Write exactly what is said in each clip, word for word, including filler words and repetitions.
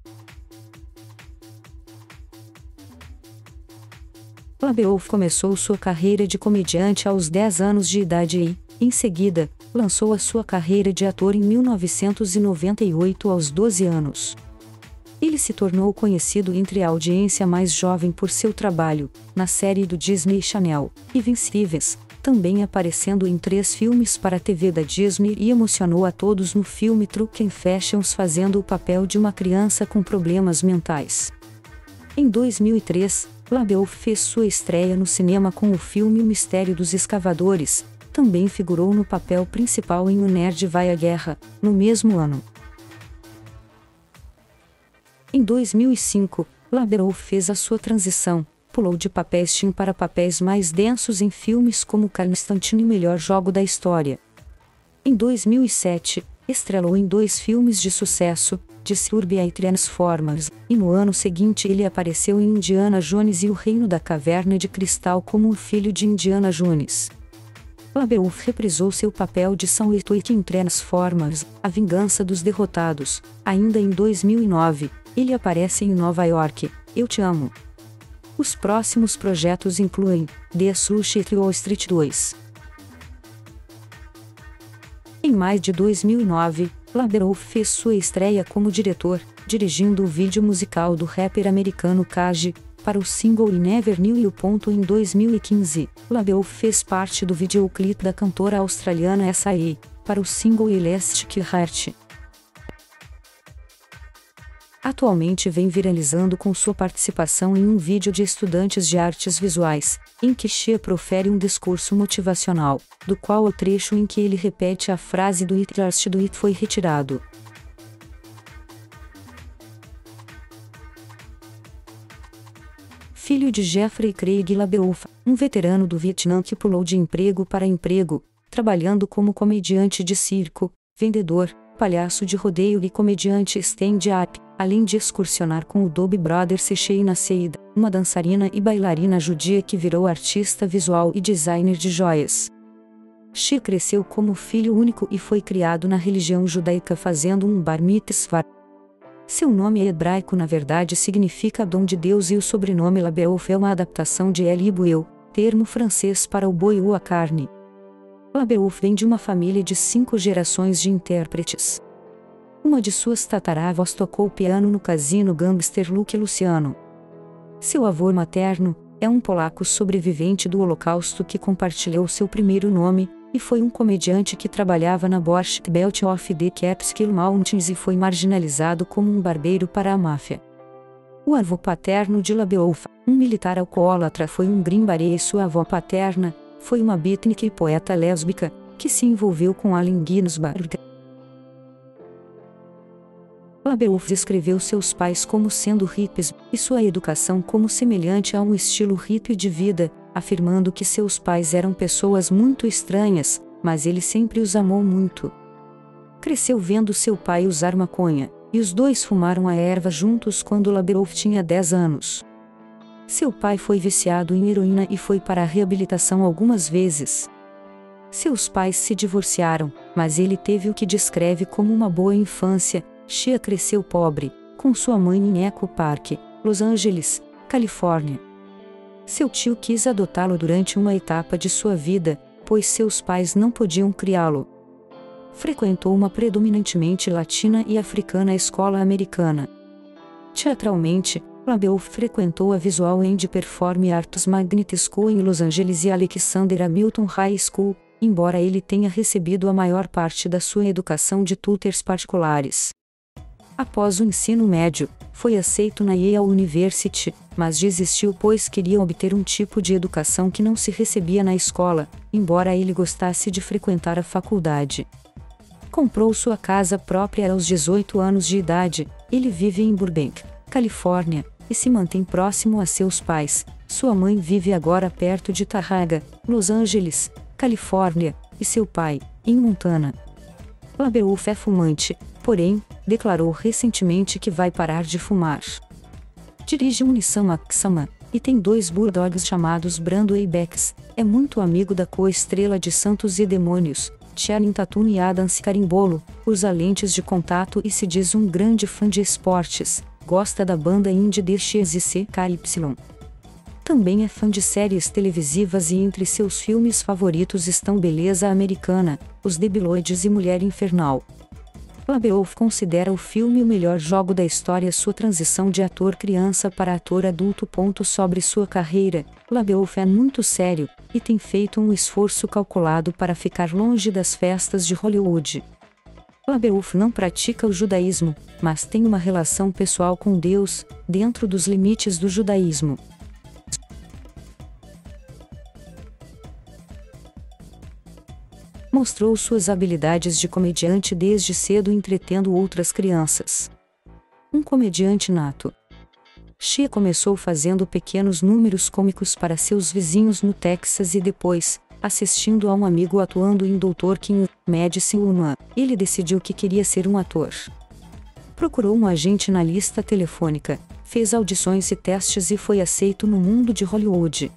LaBeouf começou sua carreira de comediante aos dez anos de idade e, em seguida, lançou a sua carreira de ator em mil novecentos e noventa e oito aos doze anos. Ele se tornou conhecido entre a audiência mais jovem por seu trabalho na série do Disney Channel, Invencíveis, também aparecendo em três filmes para a T V da Disney e emocionou a todos no filme Truth and Fashions fazendo o papel de uma criança com problemas mentais. Em dois mil e três, LaBeouf fez sua estreia no cinema com o filme O Mistério dos Escavadores, também figurou no papel principal em O Nerd Vai à Guerra, no mesmo ano. Em dois mil e cinco, LaBeouf fez a sua transição, pulou de papéis teen para papéis mais densos em filmes como Constantine e O Melhor Jogo da História. Em dois mil e sete, estrelou em dois filmes de sucesso, Disturbia e Transformers, e no ano seguinte ele apareceu em Indiana Jones e o Reino da Caverna de Cristal como o filho de Indiana Jones. LaBeouf reprisou seu papel de Sam Witwicky em Transformers, A Vingança dos Derrotados. Ainda em dois mil e nove, ele aparece em Nova York, Eu Te Amo. Os próximos projetos incluem The Sushi e Wall Street dois. Em maio de dois mil e nove, LaBeouf fez sua estreia como diretor, dirigindo o vídeo musical do rapper americano Kaji, para o single I Never Knew You. Em dois mil e quinze, LaBeouf fez parte do videoclipe da cantora australiana S A E, para o single Elastic Heart. Atualmente vem viralizando com sua participação em um vídeo de estudantes de artes visuais, em que Shea profere um discurso motivacional, do qual o trecho em que ele repete a frase do It Just Do It foi retirado. Filho de Jeffrey Craig LaBeouf, um veterano do Vietnã que pulou de emprego para emprego, trabalhando como comediante de circo, vendedor, palhaço de rodeio e comediante stand-up, além de excursionar com o Doobie Brothers e Sheena Seida, uma dançarina e bailarina judia que virou artista visual e designer de joias. Shea cresceu como filho único e foi criado na religião judaica fazendo um bar mitzvah. Seu nome hebraico na verdade significa dom de Deus e o sobrenome LaBeouf é uma adaptação de El Ibuel, termo francês para o boi ou a carne. LaBeouf vem de uma família de cinco gerações de intérpretes. Uma de suas tataravós tocou piano no casino gangster Luke Luciano. Seu avô materno é um polaco sobrevivente do Holocausto que compartilhou seu primeiro nome, e foi um comediante que trabalhava na Borscht Belt of the Catskill Mountains e foi marginalizado como um barbeiro para a máfia. O avô paterno de LaBeouf, um militar alcoólatra, foi um Green Beret e sua avó paterna foi uma beatnik e poeta lésbica, que se envolveu com Allen Ginsberg. LaBeouf descreveu seus pais como sendo hippies, e sua educação como semelhante a um estilo hippie de vida, afirmando que seus pais eram pessoas muito estranhas, mas ele sempre os amou muito. Cresceu vendo seu pai usar maconha, e os dois fumaram a erva juntos quando LaBeouf tinha dez anos. Seu pai foi viciado em heroína e foi para a reabilitação algumas vezes. Seus pais se divorciaram, mas ele teve o que descreve como uma boa infância. Shea cresceu pobre, com sua mãe em Echo Park, Los Angeles, Califórnia. Seu tio quis adotá-lo durante uma etapa de sua vida, pois seus pais não podiam criá-lo. Frequentou uma predominantemente latina e africana escola americana. Teatralmente, LaBeouf frequentou a Visual and Performing Arts Magnet School em Los Angeles e Alexander Hamilton High School, embora ele tenha recebido a maior parte da sua educação de tutors particulares. Após o ensino médio, foi aceito na Yale University, mas desistiu pois queria obter um tipo de educação que não se recebia na escola, embora ele gostasse de frequentar a faculdade. Comprou sua casa própria aos dezoito anos de idade. Ele vive em Burbank, Califórnia, e se mantém próximo a seus pais. Sua mãe vive agora perto de Taraga, Los Angeles, Califórnia, e seu pai, em Montana. LaBeouf é fumante, porém, declarou recentemente que vai parar de fumar. Dirige um Nissan Maxima, e tem dois bulldogs chamados Brando e Bex. É muito amigo da co-estrela de Santos e Demônios, Channing Tatum e Adam Carimbolo, usa lentes de contato e se diz um grande fã de esportes. gosta da banda indie D X e C K Y. Também é fã de séries televisivas e entre seus filmes favoritos estão Beleza Americana, Os Debiloides e Mulher Infernal. LaBeouf considera o filme o melhor jogo da história. Sua transição de ator criança para ator adulto. Sobre sua carreira, LaBeouf é muito sério, e tem feito um esforço calculado para ficar longe das festas de Hollywood. LaBeouf não pratica o judaísmo, mas tem uma relação pessoal com Deus, dentro dos limites do judaísmo. Mostrou suas habilidades de comediante desde cedo, entretendo outras crianças. Um comediante nato. Shia começou fazendo pequenos números cômicos para seus vizinhos no Texas e depois, assistindo a um amigo atuando em doutor King, Medicine Woman, ele decidiu que queria ser um ator. Procurou um agente na lista telefônica, fez audições e testes e foi aceito no mundo de Hollywood.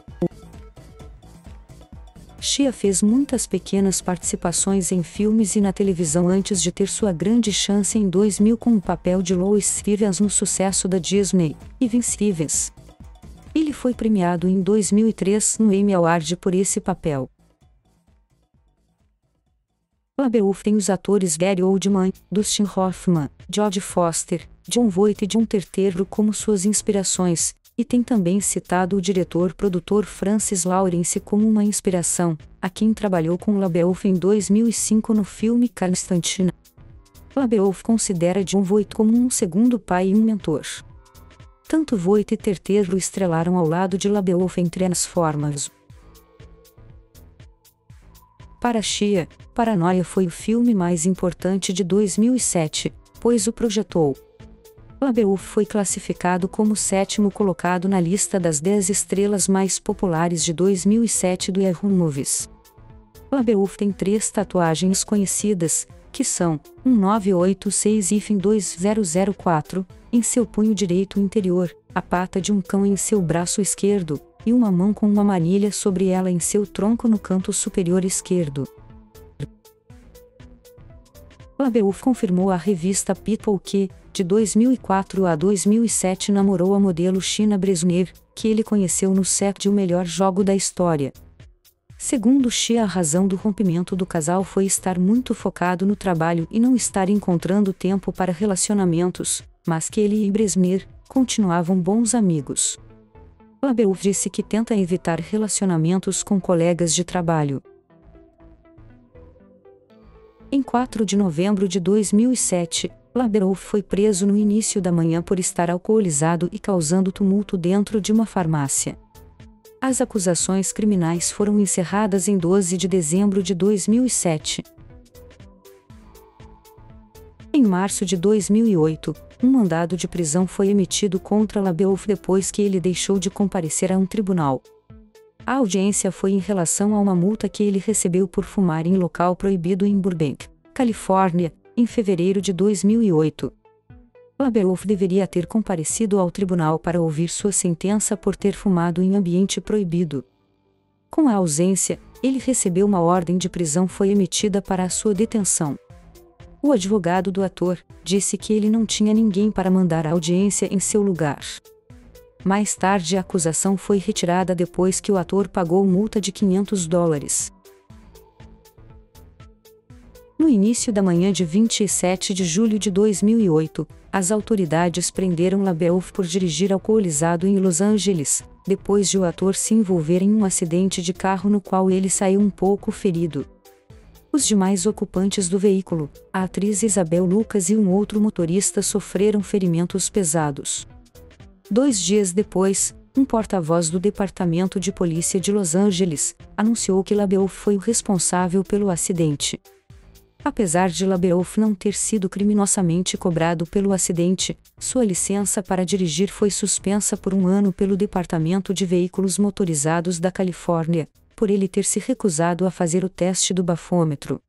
Shia fez muitas pequenas participações em filmes e na televisão antes de ter sua grande chance em dois mil com o papel de Lois Stevens no sucesso da Disney, Even Stevens. Ele foi premiado em dois mil e três no Emmy Award por esse papel. LaBeouf tem os atores Gary Oldman, Dustin Hoffman, Jodie Foster, Jon Voight e John Turturro como suas inspirações, e tem também citado o diretor-produtor Francis Lawrence como uma inspiração, a quem trabalhou com LaBeouf em dois mil e cinco no filme Constantine. LaBeouf considera Jon Voight como um segundo pai e um mentor. Tanto Voight e Turturro estrelaram ao lado de LaBeouf em Transformers. Para Shia, Paranoia foi o filme mais importante de dois mil e sete, pois o projetou. LaBeouf foi classificado como o sétimo colocado na lista das dez estrelas mais populares de dois mil e sete do Yahoo Movies. LaBeouf tem três tatuagens conhecidas, que são um nove oito seis dois zero zero quatro, em seu punho direito interior, a pata de um cão em seu braço esquerdo, e uma mão com uma manilha sobre ela em seu tronco no canto superior esquerdo. LaBeouf confirmou à revista People que, de dois mil e quatro a dois mil e sete namorou a modelo Shina Brezhnev, que ele conheceu no set de O Melhor Jogo da História. Segundo Shia, a razão do rompimento do casal foi estar muito focado no trabalho e não estar encontrando tempo para relacionamentos, mas que ele e Brezhnev continuavam bons amigos. LaBeouf disse que tenta evitar relacionamentos com colegas de trabalho. Em quatro de novembro de dois mil e sete, LaBeouf foi preso no início da manhã por estar alcoolizado e causando tumulto dentro de uma farmácia. As acusações criminais foram encerradas em doze de dezembro de dois mil e sete. Em março de dois mil e oito, um mandado de prisão foi emitido contra LaBeouf depois que ele deixou de comparecer a um tribunal. A audiência foi em relação a uma multa que ele recebeu por fumar em local proibido em Burbank, Califórnia, em fevereiro de dois mil e oito. LaBeouf deveria ter comparecido ao tribunal para ouvir sua sentença por ter fumado em ambiente proibido. Com a ausência, ele recebeu uma ordem de prisão foi emitida para a sua detenção. O advogado do ator disse que ele não tinha ninguém para mandar a audiência em seu lugar. Mais tarde a acusação foi retirada depois que o ator pagou multa de quinhentos dólares. No início da manhã de vinte e sete de julho de dois mil e oito, as autoridades prenderam LaBeouf por dirigir alcoolizado em Los Angeles, depois de o ator se envolver em um acidente de carro no qual ele saiu um pouco ferido. Os demais ocupantes do veículo, a atriz Isabel Lucas e um outro motorista sofreram ferimentos pesados. Dois dias depois, um porta-voz do Departamento de Polícia de Los Angeles anunciou que LaBeouf foi o responsável pelo acidente. Apesar de LaBeouf não ter sido criminosamente cobrado pelo acidente, sua licença para dirigir foi suspensa por um ano pelo Departamento de Veículos Motorizados da Califórnia, por ele ter se recusado a fazer o teste do bafômetro.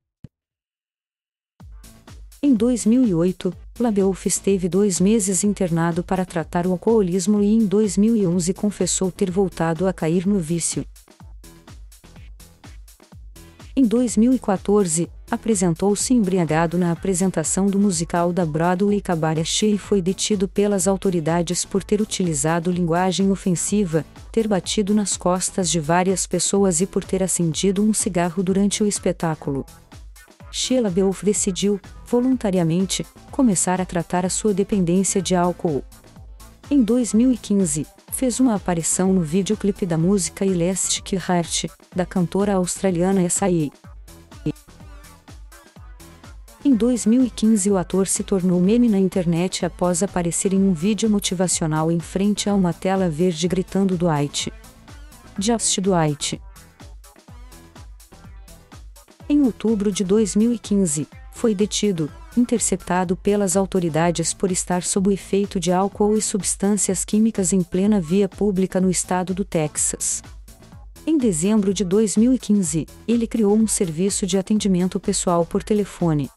Em dois mil e oito, LaBeouf esteve dois meses internado para tratar o alcoolismo e em dois mil e onze confessou ter voltado a cair no vício. Em dois mil e quatorze, apresentou-se embriagado na apresentação do musical da Broadway Cabaret e foi detido pelas autoridades por ter utilizado linguagem ofensiva, ter batido nas costas de várias pessoas e por ter acendido um cigarro durante o espetáculo. Shia LaBeouf decidiu, voluntariamente, começar a tratar a sua dependência de álcool. Em dois mil e quinze, fez uma aparição no videoclipe da música Elastic Heart, da cantora australiana S I A. Em dois mil e quinze, o ator se tornou meme na internet após aparecer em um vídeo motivacional em frente a uma tela verde gritando Dwight. Just Dwight. Em outubro de dois mil e quinze, foi detido, interceptado pelas autoridades por estar sob o efeito de álcool e substâncias químicas em plena via pública no estado do Texas. Em dezembro de dois mil e quinze, ele criou um serviço de atendimento pessoal por telefone.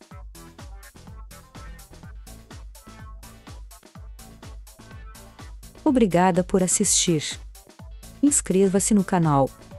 Obrigada por assistir. Inscreva-se no canal.